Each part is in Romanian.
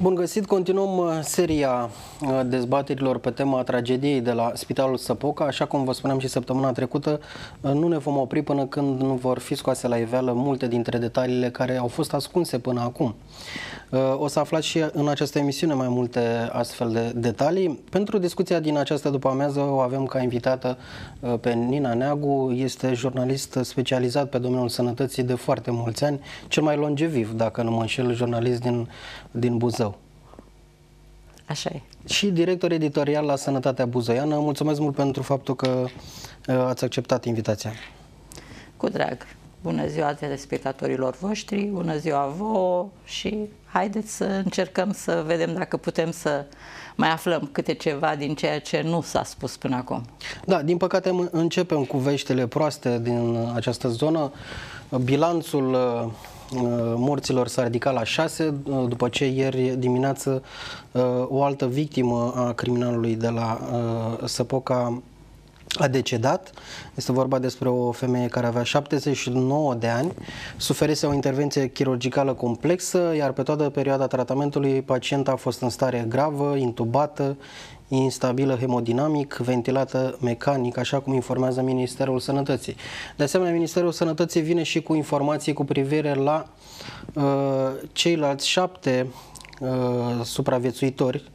Bun găsit! Continuăm seria dezbaterilor pe tema tragediei de la Spitalul Săpoca. Așa cum vă spuneam și săptămâna trecută, nu ne vom opri până când nu vor fi scoase la iveală multe dintre detaliile care au fost ascunse până acum. O să aflați și în această emisiune mai multe astfel de detalii. Pentru discuția din această după-amiază o avem ca invitată pe Nina Neagu. Este jurnalist specializat pe domeniul sănătății de foarte mulți ani, cel mai longeviv, dacă nu mă înșel, jurnalist din Buzău. Așa e. Și director editorial la Sănătatea Buzoiană. Mulțumesc mult pentru faptul că ați acceptat invitația. Cu drag. Bună ziua telespectatorilor voștri, bună ziua vouă și haideți să încercăm să vedem dacă putem să mai aflăm câte ceva din ceea ce nu s-a spus până acum. Da, din păcate începem cu veștile proaste din această zonă. Bilanțul morților s-a ridicat la 6, după ce ieri dimineață o altă victimă a criminalului de la Săpoca a decedat. Este vorba despre o femeie care avea 79 de ani, suferise o intervenție chirurgicală complexă, iar pe toată perioada tratamentului pacienta a fost în stare gravă, intubată, instabilă hemodinamic, ventilată mecanic, așa cum informează Ministerul Sănătății. De asemenea, Ministerul Sănătății vine și cu informații cu privire la ceilalți 7 supraviețuitori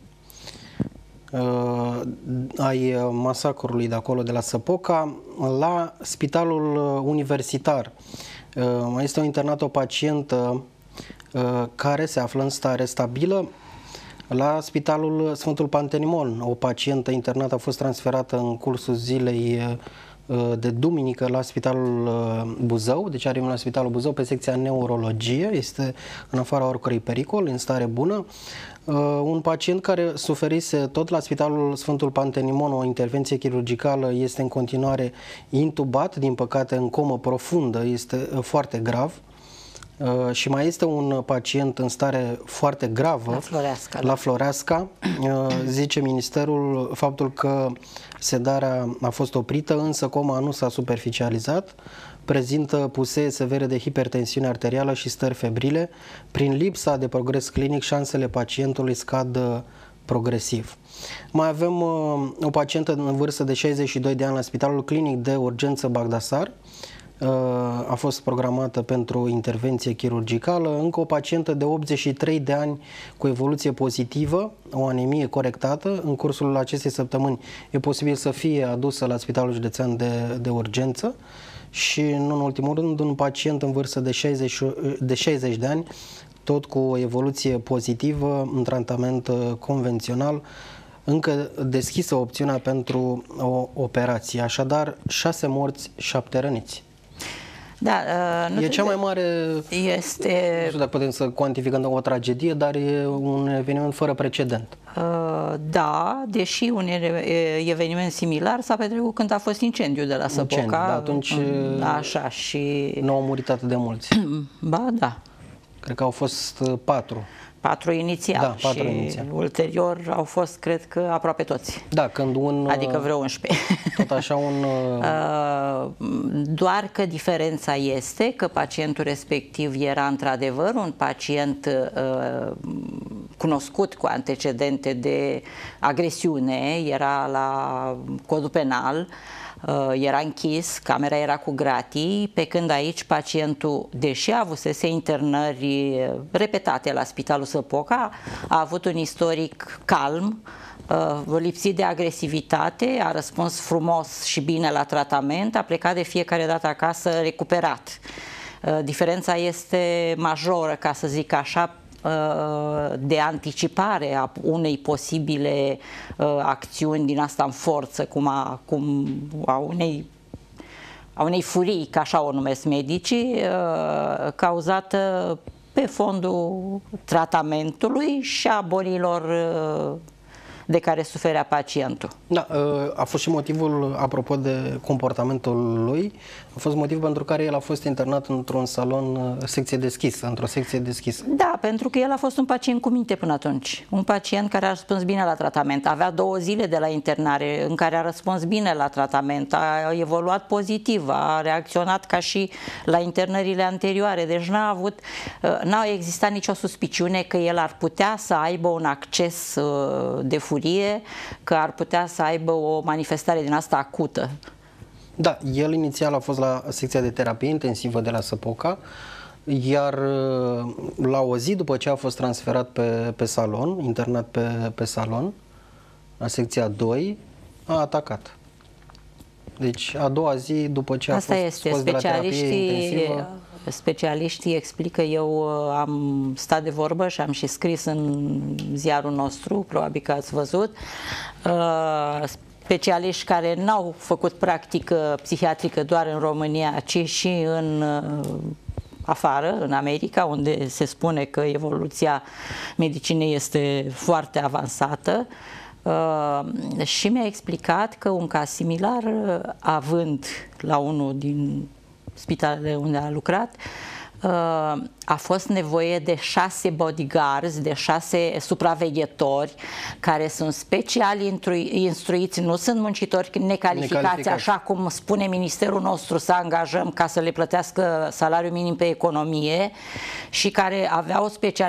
ai masacrului de acolo, de la Săpoca, la Spitalul Universitar. Mai este internată o pacientă care se află în stare stabilă. La Spitalul Sfântul Pantelimon, o pacientă internată a fost transferată în cursul zilei de duminică la Spitalul Buzău, deci are la Spitalul Buzău pe secția neurologie, este în afara oricărui pericol, în stare bună. Un pacient care suferise tot la Spitalul Sfântul Pantelimon o intervenție chirurgicală este în continuare intubat, din păcate în comă profundă, este foarte grav. Și mai este un pacient în stare foarte gravă la Floreasca. Zice ministerul faptul că sedarea a fost oprită, însă coma nu s-a superficializat, prezintă pusee severe de hipertensiune arterială și stări febrile. Prin lipsa de progres clinic, șansele pacientului scad progresiv. Mai avem o pacientă în vârstă de 62 de ani la Spitalul Clinic de Urgență Bagdasar. A fost programată pentru intervenție chirurgicală. Încă o pacientă de 83 de ani cu evoluție pozitivă, o anemie corectată. În cursul acestei săptămâni e posibil să fie adusă la Spitalul Județean de Urgență. Și, nu în ultimul rând, un pacient în vârstă de 60 de ani, tot cu o evoluție pozitivă, în tratament convențional, încă deschisă opțiunea pentru o operație. Așadar, 6 morți, 7 răniți. Da, e cea mai mare, este... nu știu dacă putem să cuantificăm o tragedie, dar e un eveniment fără precedent. Da, deși un eveniment similar s-a petrecut când a fost incendiul de la Săpoca. Da, atunci așa, și... nu au murit atât de mulți. Ba, da. Cred că au fost 4. 4 inițial, da, 4 și inițial. Ulterior au fost, cred că, aproape toți. Da, când adică vreo 11. Tot așa un... Doar că diferența este că pacientul respectiv era într-adevăr un pacient cunoscut cu antecedente de agresiune, era la codul penal, era închis, camera era cu gratii, pe când aici pacientul, deși avusese internări repetate la Spitalul Săpoca, a avut un istoric calm, lipsit de agresivitate, a răspuns frumos și bine la tratament, a plecat de fiecare dată acasă recuperat. Diferența este majoră, ca să zic așa, de anticipare a unei posibile acțiuni din asta în forță, a unei furii, ca așa o numesc medicii, cauzată pe fondul tratamentului și a bolilor de care suferea pacientul. Da, a fost și motivul, apropo de comportamentul lui, a fost motiv pentru care el a fost internat într-un salon, secție deschisă, într-o secție deschisă. Da, pentru că el a fost un pacient cu minte până atunci. Un pacient care a răspuns bine la tratament. Avea 2 zile de la internare în care a răspuns bine la tratament, a evoluat pozitiv, a reacționat ca și la internările anterioare. Deci n-a existat nicio suspiciune că el ar putea să aibă un acces de furie, că ar putea să aibă o manifestare din asta acută. Da, el inițial a fost la secția de terapie intensivă de la Săpoca, iar la o zi după ce a fost transferat pe salon, internat pe salon, la secția 2, a atacat. Deci a doua zi după ce a fost scos de la terapie intensivă. Specialiștii explică, eu am stat de vorbă și am și scris în ziarul nostru, probabil că ați văzut, specialiști care n-au făcut practică psihiatrică doar în România, ci și în afară, în America, unde se spune că evoluția medicinei este foarte avansată, și mi-a explicat că un caz similar, având la unul din spitalele unde a lucrat, a fost nevoie de 6 bodyguards, de 6 supraveghetori care sunt special instruiți, nu sunt muncitori necalificați, așa cum spune ministerul nostru să angajăm ca să le plătească salariul minim pe economie, și care aveau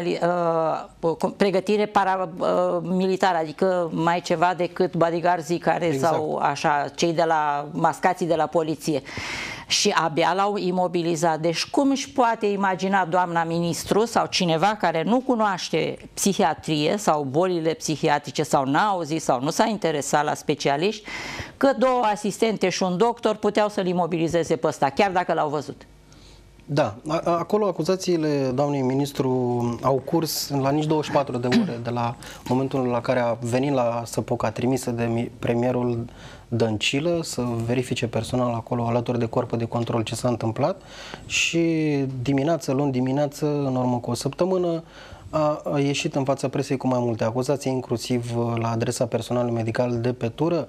pregătire paramilitară, adică mai ceva decât bodyguards care sau așa, cei de la mascații de la poliție. Și abia l-au imobilizat. Deci cum își poate imagina doamna ministru sau cineva care nu cunoaște psihiatrie sau bolile psihiatrice sau n-a auzit sau nu s-a interesat la specialiști, că 2 asistente și un doctor puteau să-l imobilizeze pe ăsta, chiar dacă l-au văzut? Da, acolo acuzațiile doamnei ministru au curs la nici 24 de ore de la momentul la care a venit la Săpoca, trimisă de premierul Dăncilă să verifice personal acolo alături de corpul de control ce s-a întâmplat, și luni dimineață, în urmă cu o săptămână, a ieșit în fața presei cu mai multe acuzații, inclusiv la adresa personalului medical de pe tură.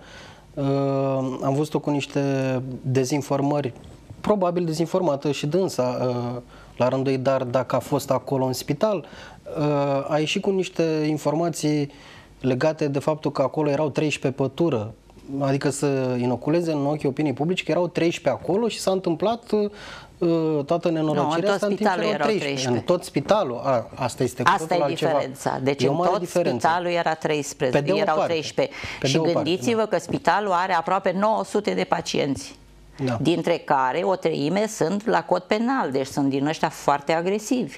Am văzut-o cu niște dezinformări, probabil dezinformată și dânsa la rândul ei, dar dacă a fost acolo în spital, a ieșit cu niște informații legate de faptul că acolo erau 13 pe tură, adică să inoculeze în ochii opiniei publice că erau 13 acolo și s-a întâmplat toată nenorocirea asta în timp ce erau 13. În tot spitalul, asta este cu totul altceva. Asta e diferența. Deci în tot spitalul era 13, erau 13. Și gândiți-vă că spitalul are aproape 900 de pacienți. Da. Dintre care o treime sunt la cod penal, deci sunt din ăștia foarte agresivi.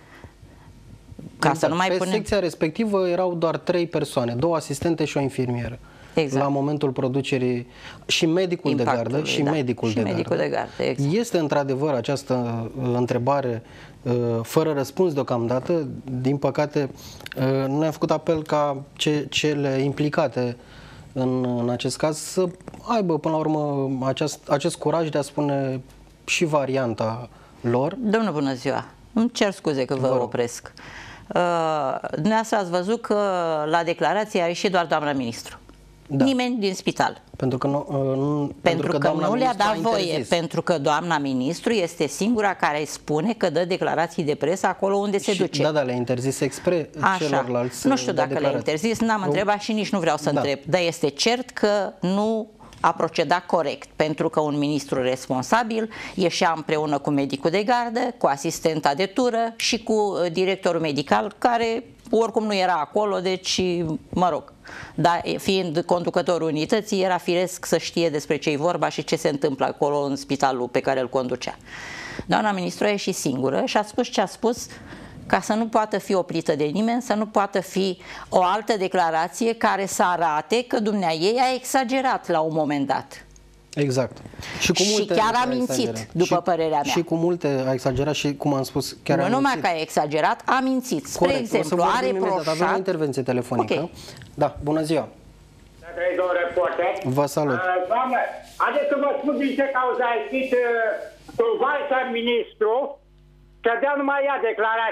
Ca să nu mai punem... secția respectivă erau doar 3 persoane, 2 asistente și o infirmieră. Exact. La momentul producerii, și medicul de gardă, și medicul de gardă. Exact. Este într-adevăr această întrebare fără răspuns deocamdată. Din păcate, noi am făcut apel ca cele implicate în acest caz să aibă până la urmă acest curaj de a spune și varianta lor. Domnul, bună ziua! Îmi cer scuze că vă opresc. Dumneavoastră ați văzut că la declarație a ieșit doar doamna ministru. Da. Nimeni din spital. Pentru că nu le-a dat voie, pentru că doamna ministru este singura care spune că dă declarații de presă acolo unde se duce. Da, le-a interzis celorlalți. Nu știu dacă le-a interzis, n-am întrebat și nici nu vreau să întreb, dar este cert că nu a procedat corect, pentru că un ministru responsabil ieșea împreună cu medicul de gardă, cu asistenta de tură și cu directorul medical, care oricum nu era acolo, deci, mă rog, dar fiind conducătorul unității, era firesc să știe despre ce-i vorba și ce se întâmplă acolo în spitalul pe care îl conducea. Doamna ministru a ieșit singură și a spus ce a spus, ca să nu poată fi oprită de nimeni, să nu poată fi o altă declarație care să arate că dumneaei a exagerat la un moment dat. Exact. Și chiar a mințit, după părerea mea. Și cu multe a exagerat și, cum am spus, chiar a mințit. Nu numai că a exagerat, a mințit. Spre exemplu, a reproșat... Avem o intervenție telefonică. Okay. Da, bună ziua. Domnul reporter. Vă salut. Doamnă, haideți să vă spun din ce cauză a ieșit ministru, să dea numai ea declarații.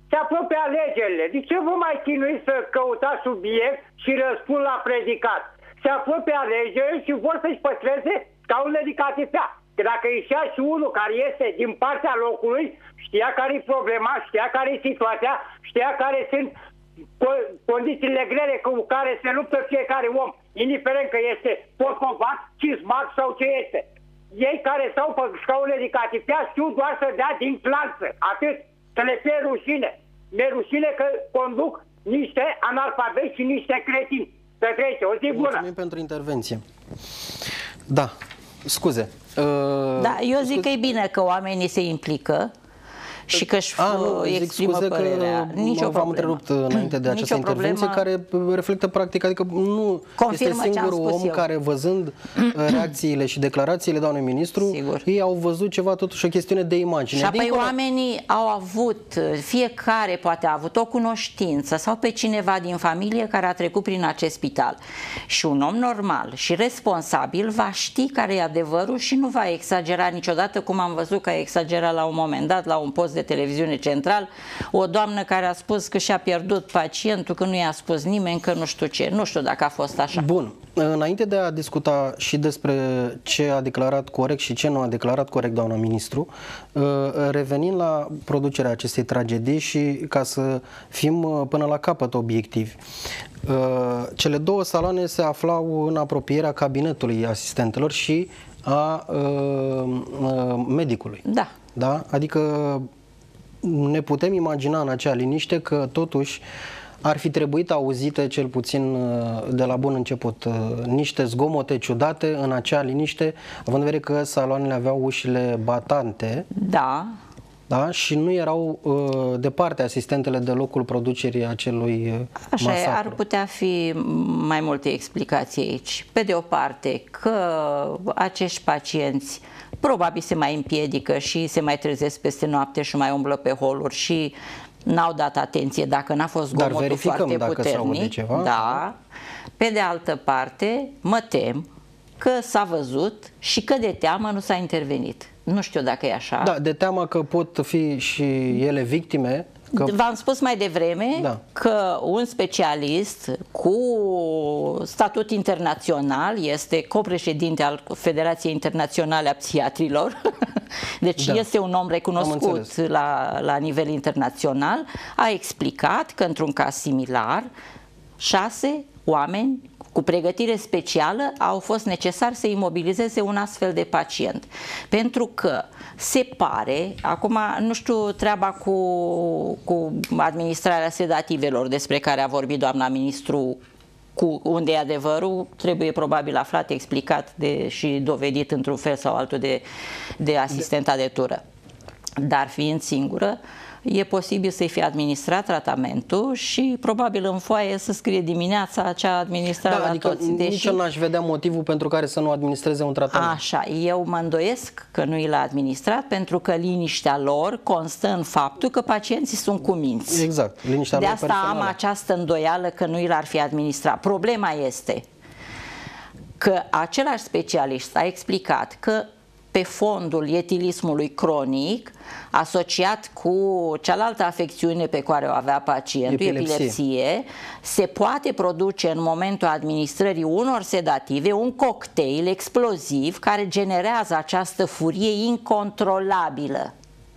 Se apropie alegerile. De ce vă mai chinuiți să căutați subiect și răspund la predicat? Se apropie alegerile și vor să-și păstreze scaunele de catifea. Că dacă ieșea și unul care este din partea locului, știa care e problema, știa care e situația, știa care sunt condițiile grele cu care se luptă fiecare om, indiferent că este potcovac, cismac sau ce este. Ei care stau pe scaunele de catifea știu doar să dea din clanță. Atât. Să le fie rușine. Mi-e rușine că conduc niște analfabeti și niște cretini. Să trece. O zi bună. Mulțumim pentru intervenție. Da. Scuze. Da, eu zic că e bine că oamenii se implică și că își exprimă părerea. Nicio v-am întrerupt înainte de această intervenție care reflectă practic, adică nu este singurul om care, văzând reacțiile și declarațiile doamnei ministru, ei au văzut ceva, totuși o chestiune de imagine. Și apoi oamenii au avut, fiecare poate a avut o cunoștință sau pe cineva din familie care a trecut prin acest spital. Și un om normal și responsabil va ști care e adevărul și nu va exagera niciodată, cum am văzut că a exagerat la un moment dat la un post de televiziune central, o doamnă care a spus că și-a pierdut pacientul, că nu i-a spus nimeni, că nu știu ce. Nu știu dacă a fost așa. Bun. Înainte de a discuta și despre ce a declarat corect și ce nu a declarat corect doamna ministru, revenind la producerea acestei tragedii și ca să fim până la capăt obiectivi. Cele două saloane se aflau în apropierea cabinetului asistentelor și a medicului. Da. Da? Adică ne putem imagina în acea liniște că totuși ar fi trebuit auzite cel puțin de la bun început niște zgomote ciudate în acea liniște, având în vedere că saloanele aveau ușile batante. Da. Da? Și nu erau departe asistentele de locul producerii acelui masacru. Ar putea fi mai multe explicații aici. Pe de o parte că acești pacienți probabil se mai împiedică și se mai trezesc peste noapte și mai umblă pe holuri și n-au dat atenție dacă n-a fost zgomotul foarte puternic. Ceva. Da. Pe de altă parte, mă tem că s-a văzut și că de teamă nu s-a intervenit. Nu știu dacă e așa. Da, de teamă că pot fi și ele victime. V-am spus mai devreme că un specialist cu statut internațional este copreședinte al Federației Internaționale a Psihiatrilor, deci este un om recunoscut la nivel internațional, a explicat că într-un caz similar 6 oameni cu pregătire specială au fost necesari să imobilizeze un astfel de pacient. Pentru că se pare, acum nu știu treaba cu administrarea sedativelor despre care a vorbit doamna ministru, unde e adevărul, trebuie probabil aflat, explicat și dovedit într-un fel sau altul de asistenta de tură. Dar fiind singură, e posibil să-i fie administrat tratamentul și probabil în foaie să scrie dimineața ce a administrat la adică toți. Nici eu n-aș vedea motivul pentru care să nu administreze un tratament. Așa, eu mă îndoiesc că nu i l-a administrat pentru că liniștea lor constă în faptul că pacienții sunt cuminți. Exact, liniștea de lor asta personală. am această îndoială că nu i l-ar fi administrat. Problema este că același specialist a explicat că pe fondul etilismului cronic, asociat cu cealaltă afecțiune pe care o avea pacientul, epilepsie, se poate produce în momentul administrării unor sedative un cocktail exploziv care generează această furie incontrolabilă.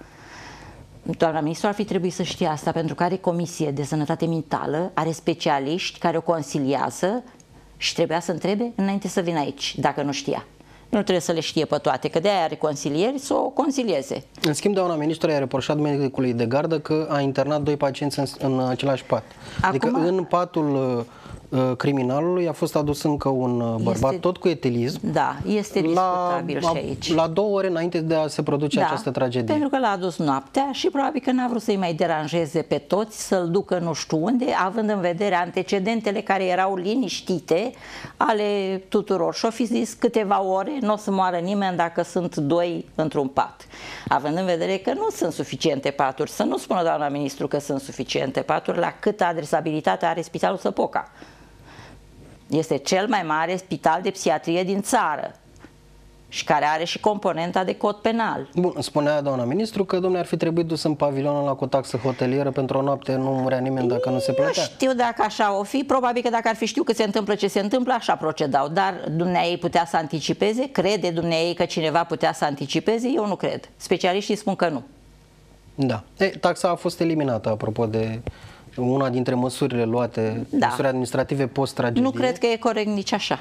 Doamna ministru ar fi trebuit să știe asta, pentru că are comisie de sănătate mentală, are specialiști care o consiliază și trebuia să întrebe înainte să vină aici, dacă nu știa. Nu trebuie să le știe pe toate, că de-aia are consilieri, să o consilieze. În schimb, doamna ministru i-a reproșat medicului de gardă că a internat 2 pacienți în același pat. Adică în patul criminalului a fost adus încă un bărbat, tot cu etilism. Da, este discutabil și aici. La 2 ore înainte de a se produce această tragedie. Pentru că l-a adus noaptea și probabil că n-a vrut să-i mai deranjeze pe toți, să-l ducă nu știu unde, având în vedere antecedentele care erau liniștite ale tuturor. Și-o fi zis câteva ore, nu o să moară nimeni dacă sunt 2 într-un pat. Având în vedere că nu sunt suficiente paturi, să nu spună doamna ministru că sunt suficiente paturi, la câtă adresabilitate are Spitalul Săpoca. Este cel mai mare spital de psihiatrie din țară. și care are și componenta de cod penal. Bun, spunea doamna ministru că, domnule, ar fi trebuit dus în pavilion la cu taxă hotelieră pentru o noapte, nu murea nimeni dacă nu se plătea. Nu știu dacă așa o fi, probabil că dacă ar fi știut că se întâmplă ce se întâmplă, așa procedau, dar dumneaei putea să anticipeze? Crede dumneaei că cineva putea să anticipeze? Eu nu cred. Specialiștii spun că nu. Da. Taxa a fost eliminată, apropo de una dintre măsurile luate, măsuri administrative post-tragedie. Nu cred că e corect nici așa.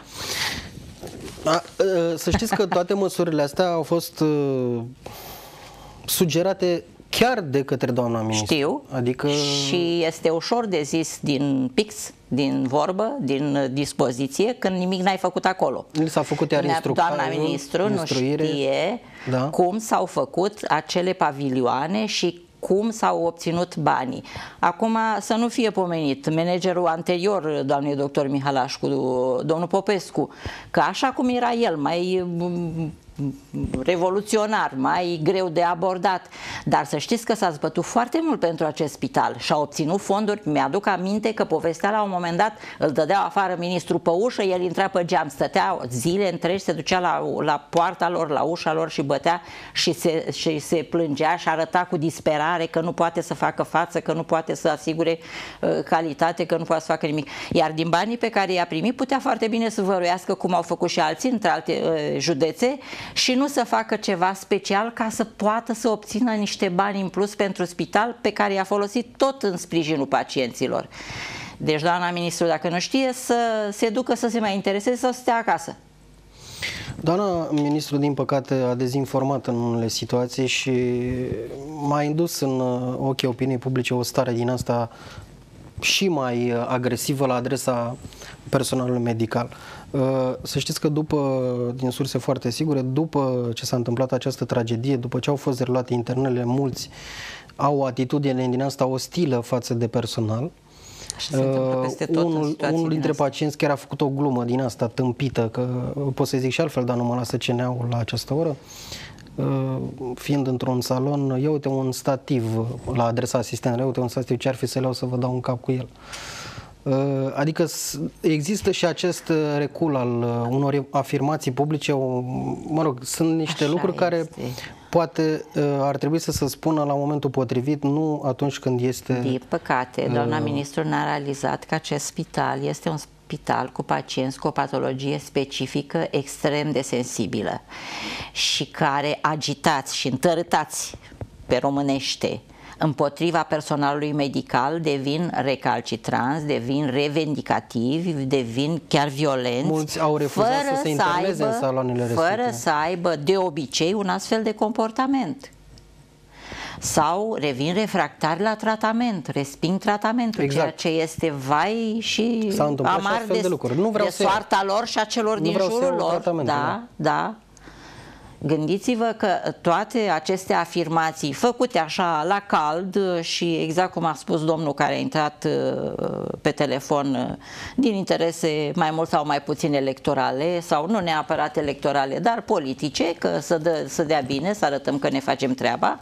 Să știți că toate măsurile astea au fost sugerate chiar de către doamna ministru. Știu, adică... și este ușor de zis din pix, din vorbă, din dispoziție, când nimic n-ai făcut acolo. Li s-a făcut iar instructajul, doamna ministru nu știe cum s-au făcut acele pavilioane și cum s-au obținut banii. Acum să nu fie pomenit managerul anterior, doamnei doctor Mihalașcu, domnul Popescu, că așa cum era el, mai revoluționar, mai greu de abordat, dar să știți că s-a zbătut foarte mult pentru acest spital și a obținut fonduri. Mi-aduc aminte că povestea la un moment dat, îl dădeau afară ministrul pe ușă, el intra pe geam, stătea zile întregi, se ducea la poarta lor, la ușa lor și bătea și se plângea și arăta cu disperare că nu poate să facă față, că nu poate să asigure calitate, că nu poate să facă nimic. Iar din banii pe care i-a primit putea foarte bine să văruiască, cum au făcut și alții între alte județe, și nu să facă ceva special ca să poată să obțină niște bani în plus pentru spital pe care i-a folosit tot în sprijinul pacienților. Deci doamna ministru, dacă nu știe, să se ducă să se mai intereseze sau să stea acasă. Doamna ministru, din păcate, a dezinformat în unele situații și m-a indus în ochii opiniei publice o stare din asta și mai agresivă la adresa personalului medical. Să știți că din surse foarte sigure, după ce s-a întâmplat această tragedie, după ce au fost derulate internele, mulți au o atitudine din asta ostilă față de personal. Unul dintre pacienți chiar a făcut o glumă din asta tâmpită, că pot să zic și altfel, dar nu mă lasă CNA-ul la această oră, fiind într-un salon, ia uite un stativ la adresa asistentului, ia uite un stativ, ce ar fi să le iau să vă dau un cap cu el. Adică există și acest recul al unor afirmații publice, mă rog, sunt niște lucruri care poate ar trebui să se spună la momentul potrivit, nu atunci când este... Din păcate, doamna ministru n-a realizat că acest spital este un spital cu pacienți cu o patologie specifică extrem de sensibilă și care agitați și întărâtați pe românește împotriva personalului medical devin recalcitranți, devin revendicativi, devin chiar violenți. Mulți au refuzat să se interneze în saloanele respective. Fără să aibă de obicei un astfel de comportament. Sau revin refractari la tratament, resping tratamentul, ceea ce este vai și amar de soarta lor și a celor din jurul lor. Da. Gândiți-vă că toate aceste afirmații făcute așa la cald și exact cum a spus domnul care a intrat pe telefon din interese mai mult sau mai puțin electorale sau nu neapărat electorale, dar politice, că să dea bine, să arătăm că ne facem treaba,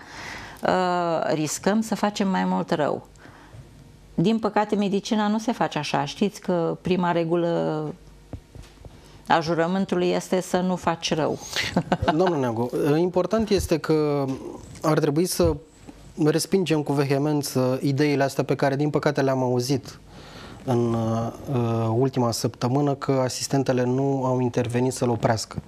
riscăm să facem mai mult rău. Din păcate, medicina nu se face așa. Știți că prima regulă a jurământului este să nu faci rău. Domnul Neagu, important este că ar trebui să respingem cu vehemență ideile astea pe care, din păcate, le-am auzit în ultima săptămână, că asistentele nu au intervenit să-l oprească.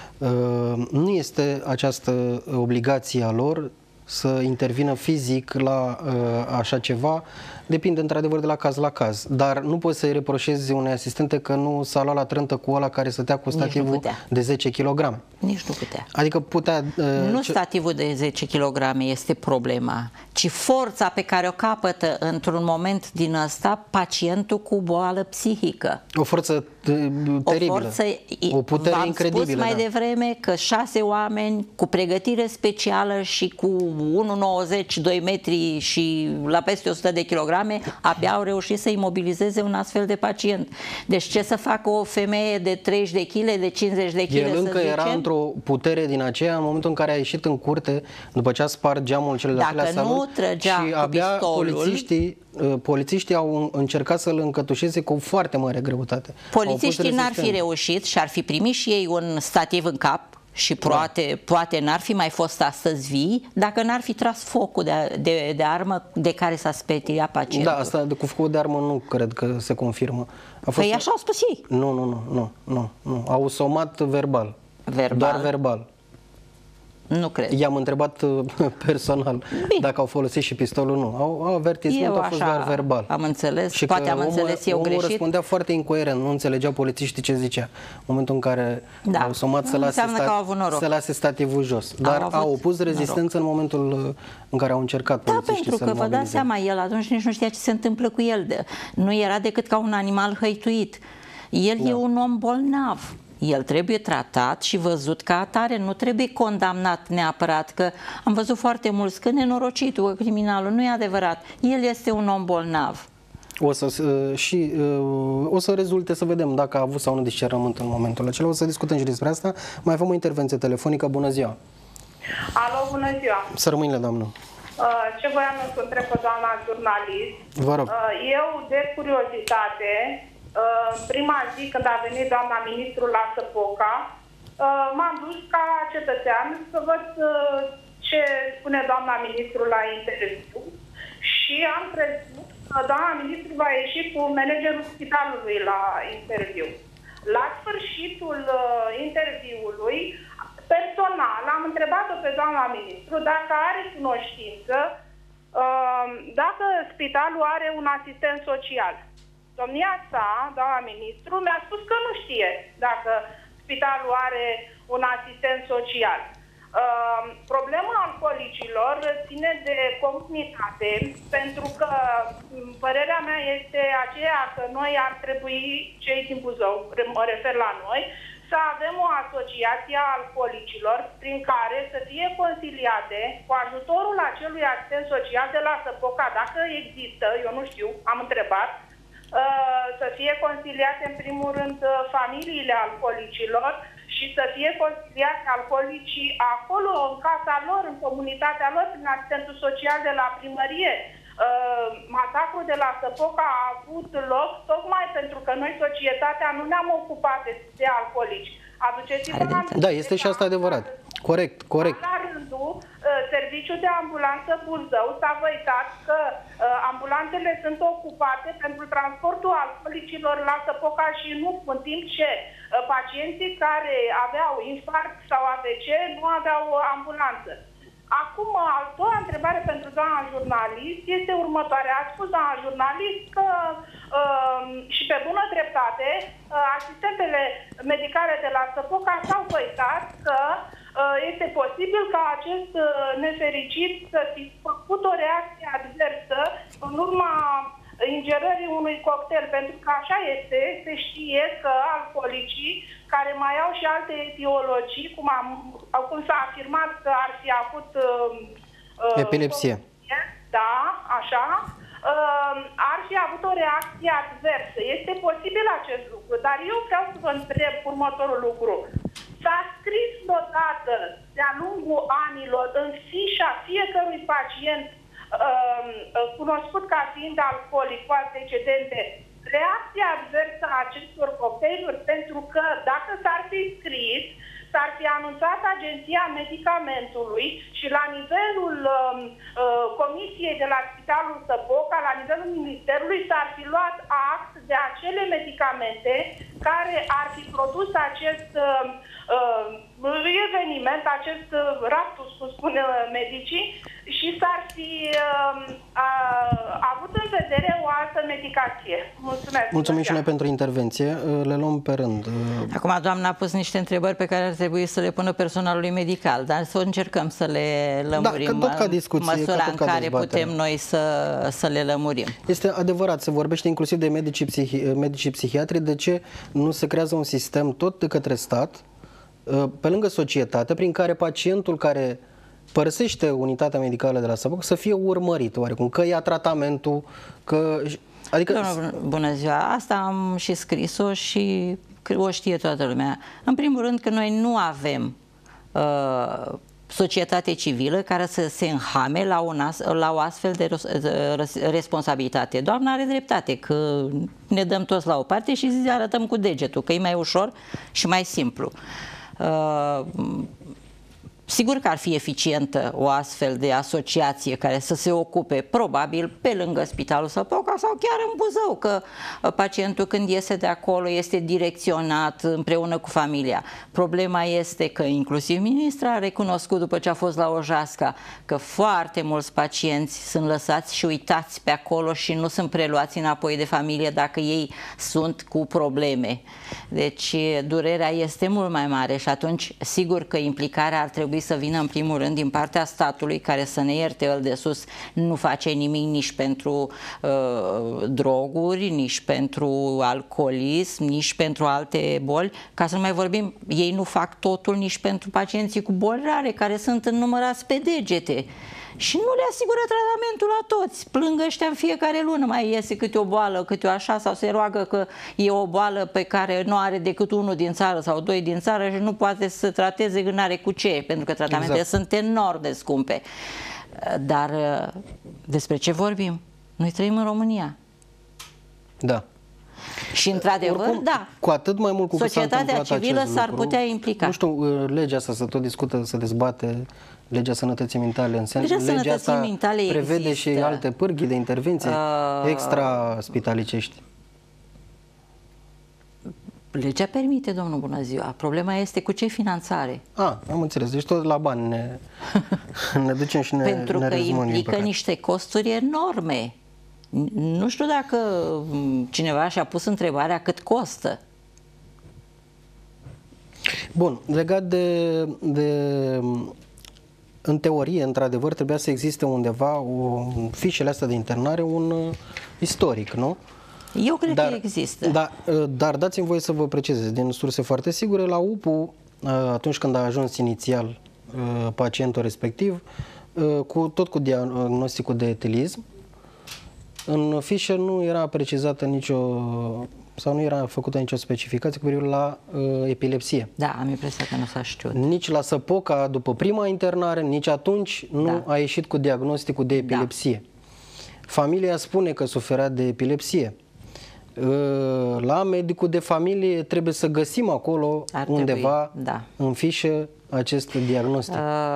Nu este această obligație a lor să intervină fizic la așa ceva, depinde într-adevăr de la caz la caz, dar nu poți să-i reproșezi unei asistente că nu s-a luat la trântă cu ăla care stătea cu stativul de 10 kg. Nici nu putea. Adică putea... Nu stativul de 10 kg este problema, ci forța pe care o capătă într-un moment din ăsta pacientul cu boală psihică. O forță teribilă, o putere incredibilă. V-am spus mai devreme că 6 oameni cu pregătire specială și cu 1,90, 2 metri și la peste 100 de kilograme abia au reușit să imobilizeze un astfel de pacient. Deci ce să facă o femeie de 30 de kg, de 50 de kg, El încă era într-o putere din aceea în momentul în care a ieșit în curte, după ce a spart geamul cel de-al treilea salon, și abia polițiștii au încercat să-l încătușeze cu foarte mare greutate. Polițiștii n-ar fi reușit și ar fi primit și ei un stativ în cap Și poate n-ar fi mai fost astăzi vii dacă n-ar fi tras focul de armă de care s-a speriat pacientul. Da, asta cu focul de armă nu cred că se confirmă. Păi așa au spus ei. Nu. Au somat verbal. Doar verbal. Nu cred. I-am întrebat personal dacă au folosit și pistolul, nu. Au avertisment, a fost doar verbal. Am înțeles, și poate am înțeles eu greșit. Omul răspundea foarte incoerent, nu înțelegeau polițiștii ce zicea. În momentul în care au somat să lase stativul jos. Dar au opus rezistență în momentul în care au încercat polițiștii să-l mobilizeze. Pentru că vă dați seama, el atunci nici nu știa ce se întâmplă cu el. Nu era decât ca un animal hăituit. El e un om bolnav. El trebuie tratat și văzut ca atare, nu trebuie condamnat neapărat, că am văzut foarte mulți că nenorocitul, criminalul, nu e adevărat. El este un om bolnav. O să rezulte, să vedem dacă a avut sau nu discernământ în momentul acela. O să discutăm și despre asta. Mai avem o intervenție telefonică. Bună ziua! Alo, bună ziua! Să rămâinile, doamnă! Ce voiam să întreb pe doamna jurnalist? Vă rog. Eu, de curiozitate, prima zi când a venit doamna ministru la Săpoca, m-am dus ca cetățean să văd ce spune doamna ministru la interviu și am crezut că doamna ministru va ieși cu managerul spitalului la interviu. La sfârșitul interviului, personal, am întrebat-o pe doamna ministru dacă are cunoștință dacă spitalul are un asistent social. Domnia sa, doamna ministru, mi-a spus că nu știe dacă spitalul are un asistent social. Problema alcoolicilor ține de comunitate, pentru că părerea mea este aceea că noi ar trebui, cei din Buzău, mă refer la noi, să avem o asociație a alcoolicilor prin care să fie consiliate cu ajutorul acelui asistent social de la Săpoca, dacă există, eu nu știu, am întrebat, să fie consiliate în primul rând familiile alcoolicilor și să fie consiliate alcoolicii acolo, în casa lor, în comunitatea lor, prin asistentul social de la primărie. Masacrul de la Săpoca a avut loc tocmai pentru că noi, societatea, nu ne-am ocupat de alcoolici. Aduceți-vă Da, este și asta adevărat. Corect. La rândul, serviciul de ambulanță Buzău s-a uitat că ambulantele sunt ocupate pentru transportul alcoolicilor la Săpoca și nu, în timp ce pacienții care aveau infarct sau AVC nu aveau ambulanță. Acum, a doua întrebare pentru doamna jurnalist este următoarea. A spus doamna jurnalist că și pe bună dreptate asistentele medicale de la Săpoca s-au uitat că este posibil ca acest nefericit să fi făcut o reacție adversă în urma ingerării unui cocktail, pentru că așa este, se știe că alcoolicii care mai au și alte etiologii, cum s-a afirmat că ar fi avut epilepsie. Da, așa, ar fi avut o reacție adversă. Este posibil acest lucru, dar eu vreau să vă întreb următorul lucru. S-a scris odată de-a lungul anilor în fișa fiecărui pacient cunoscut ca fiind alcoolic cu antecedente reacția adversă a acestor cocktailuri, pentru că dacă s-ar fi scris, s-ar fi anunțat Agenția Medicamentului și la nivelul Comisiei de la Spitalul Săpoca, la nivelul Ministerului, s-ar fi luat act de acele medicamente care ar fi produs acest eveniment, acest raptus, cum spun medicii, și s-ar fi avut în vedere o altă medicație. Mulțumesc! Mulțumim și noi pentru intervenție. Le luăm pe rând. Acum doamna a pus niște întrebări pe care ar trebui să le pună personalului medical, dar să încercăm să le lămurim în măsura în care putem noi să le lămurim. Este adevărat, se vorbește inclusiv de medicii psihiatri. De ce nu se creează un sistem tot de către stat, pe lângă societate, prin care pacientul care părăsește unitatea medicală de la Săpoca să fie urmărit oarecum, că ia tratamentul, că... Adică... Bună ziua, asta am și scris-o și o știe toată lumea. În primul rând că noi nu avem societate civilă care să se înhame la o astfel de responsabilitate. Doamna are dreptate că ne dăm toți la o parte și arătăm cu degetul, că e mai ușor și mai simplu. Sigur că ar fi eficientă o astfel de asociație care să se ocupe probabil pe lângă Spitalul Săpoca sau chiar în Buzău, că pacientul când iese de acolo este direcționat împreună cu familia. Problema este că inclusiv ministra a recunoscut după ce a fost la Ojasca că foarte mulți pacienți sunt lăsați și uitați pe acolo și nu sunt preluați înapoi de familie dacă ei sunt cu probleme. Deci durerea este mult mai mare și atunci sigur că implicarea ar trebui să vină în primul rând din partea statului, care, să ne ierte el de sus, nu face nimic nici pentru droguri, nici pentru alcoolism, nici pentru alte boli, ca să nu mai vorbim, ei nu fac totul nici pentru pacienții cu boli rare, care sunt înnumărați pe degete. Și nu le asigură tratamentul la toți. Plâng ăștia în fiecare lună, mai iese câte o boală, câte o așa, sau se roagă că e o boală pe care nu are decât unul din țară sau doi din țară și nu poate să trateze, că n-are cu ce, pentru că tratamentele sunt enorm de scumpe. Dar despre ce vorbim? Noi trăim în România. Da. Și într-adevăr, da, cu atât mai mult cu societatea civilă s-ar putea implica. Nu știu, legea asta se tot discută, se dezbate, legea sănătății mentale, în sens, legea asta prevede există. Și alte pârghii de intervenție extra-spitalicești. Legea permite, domnul, bună ziua. Problema este cu ce finanțare. Am înțeles. Deci tot la bani ne ducem și ne pentru că implică niște costuri enorme. Nu știu dacă cineva și-a pus întrebarea cât costă. Bun, legat de în teorie, într-adevăr, trebuia să existe undeva fișele astea de internare, un istoric, nu? Eu cred că există. Dar dați-mi voie să vă precizez, din surse foarte sigure, la UPU, atunci când a ajuns inițial pacientul respectiv, tot cu diagnosticul de etilism, în fișă nu era precizată sau nu era făcută nicio specificație cu privire la epilepsie. Da, am impresia că nu s-a știut. Nici la Săpoca, după prima internare, nici atunci nu a ieșit cu diagnosticul de epilepsie. Familia spune că suferea de epilepsie. La medicul de familie trebuie să găsim acolo undeva în fișă acest diagnostic.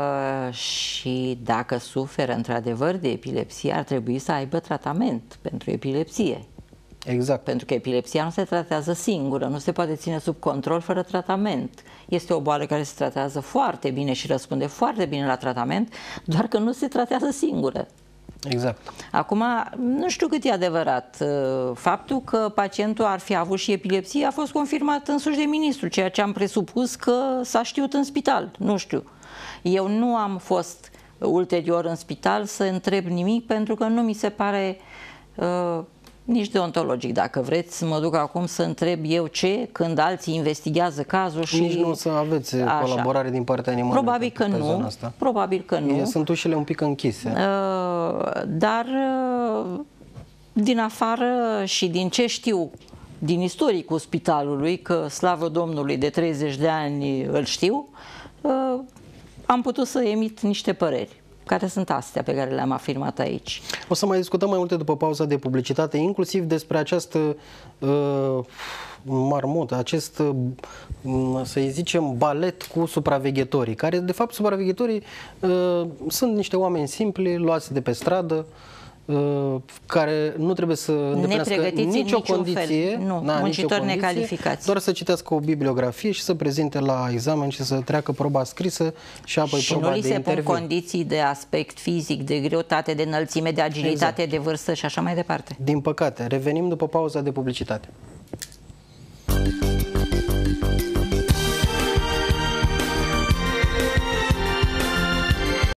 Și dacă suferă într-adevăr de epilepsie, ar trebui să aibă tratament pentru epilepsie. Exact. Pentru că epilepsia nu se tratează singură, nu se poate ține sub control fără tratament. Este o boală care se tratează foarte bine și răspunde foarte bine la tratament, doar că nu se tratează singură. Exact. Acum, nu știu cât e adevărat. Faptul că pacientul ar fi avut și epilepsie a fost confirmat însuși de ministru, ceea ce am presupus că s-a știut în spital. Nu știu. Eu nu am fost ulterior în spital să întreb nimic, pentru că nu mi se pare nici deontologic, dacă vreți, să mă duc acum să întreb eu ce, când alții investigează cazul și... Nici nu o să aveți colaborare din partea nimănui. Probabil că nu, probabil că nu. Sunt ușile un pic închise. Dar din afară și din ce știu, din istoricul spitalului, că slavă Domnului de 30 de ani îl știu, am putut să emit niște păreri, care sunt astea pe care le-am afirmat aici. O să mai discutăm mai multe după pauza de publicitate, inclusiv despre această marmotă, acest, să-i zicem, balet cu supraveghetorii, care, de fapt, supraveghetorii sunt niște oameni simpli, luați de pe stradă, care nu trebuie să îndeplinească nicio condiție, muncitori necalificați. Doar să citească o bibliografie și să prezinte la examen și să treacă proba scrisă și apoi proba de interviu. Și nu li se pun condiții de aspect fizic, de greutate, de înălțime, de agilitate, de vârstă și așa mai departe. Din păcate. Revenim după pauza de publicitate.